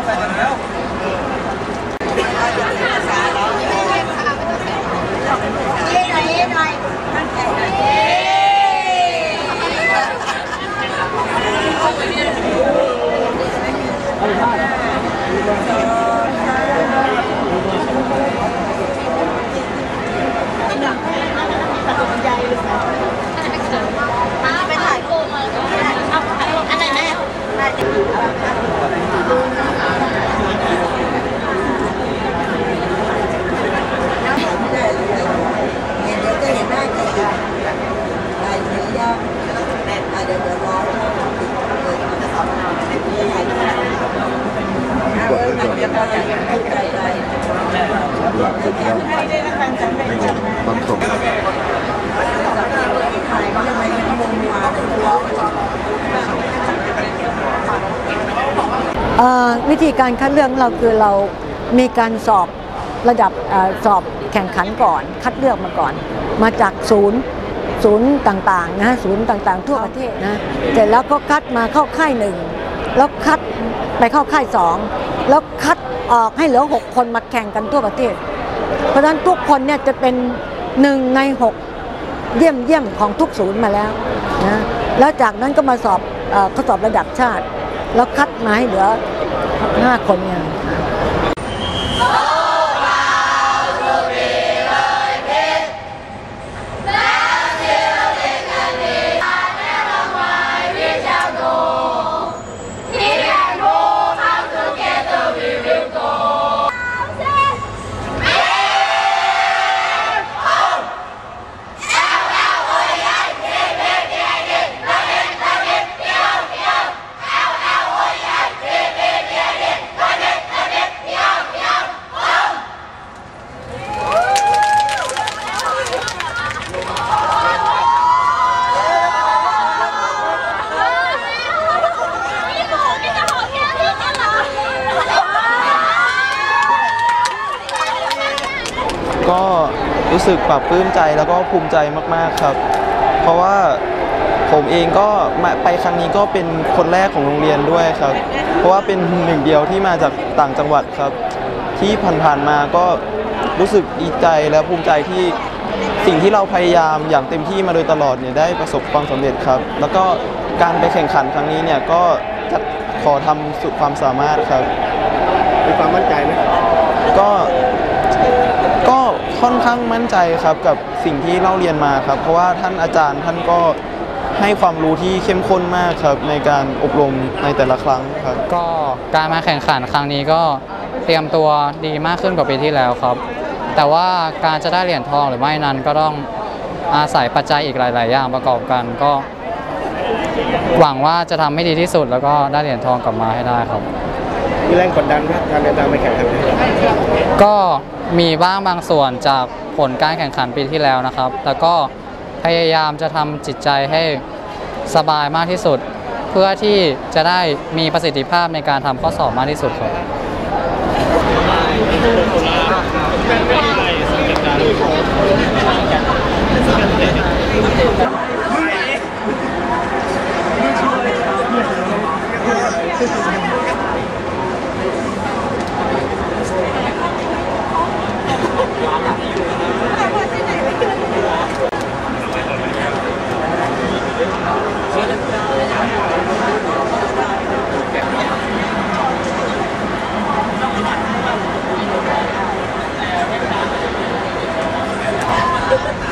วิธีการคัดเลือกเราคือเรามีการสอบระดับสอบแข่งขันก่อนคัดเลือกมาก่อนมาจากศูนย์ต่างๆนะศูนย์ต่างๆทั่วประเทศนะเสร็จแล้วก็คัดมาเข้าค่าย1แล้วคัดไปเข้าค่าย2แล้วคัดออกให้เหลือ6คนมาแข่งกันทั่วประเทศเพราะฉะนั้นทุกคนเนี่ยจะเป็น1ใน6เยี่ยมของทุกศูนย์มาแล้วนะแล้วจากนั้นก็มาสอบข้อสอบระดับชาติแล้วคัดมาให้เหลือ5 คนเนี่ยก็รู้สึกปลาบปลื้มใจแล้วก็ภูมิใจมากๆครับเพราะว่าผมเองก็ไปครั้งนี้ก็เป็นคนแรกของโรงเรียนด้วยครับเพราะว่าเป็นหนึ่งเดียวที่มาจากต่างจังหวัดครับที่ผ่านๆมาก็รู้สึกดีใจและภูมิใจที่สิ่งที่เราพยายามอย่างเต็มที่มาโดยตลอดเนี่ยได้ประสบความสำเร็จครับแล้วก็การไปแข่งขันครั้งนี้เนี่ยก็จะขอทำสุดความสามารถครับมีความมั่นใจไหมก็ค่อนข้างมั่นใจครับกับสิ่งที่เล่าเรียนมาครับเพราะว่าท่านอาจารย์ท่านก็ให้ความรู้ที่เข้มข้นมากครับในการอบรมในแต่ละครั้งครับก็การมาแข่งขันครั้งนี้ก็เตรียมตัวดีมากขึ้นกว่าปีที่แล้วครับแต่ว่าการจะได้เหรียญทองหรือไม่นั้นก็ต้องอาศัยปัจจัยอีกหลายๆอย่างประกอบกันก็หวังว่าจะทำให้ดีที่สุดแล้วก็ได้เหรียญทองกลับมาให้ได้ครับมีแรงกดดันไหมการเดินทางไปแข่งขันก็มีบ้างบางส่วนจากผลการแข่งขันปีที่แล้วนะครับแต่ก็พยายามจะทำจิตใจให้สบายมากที่สุดเพื่อที่จะได้มีประสิทธิภาพในการทำข้อสอบมากที่สุดครับ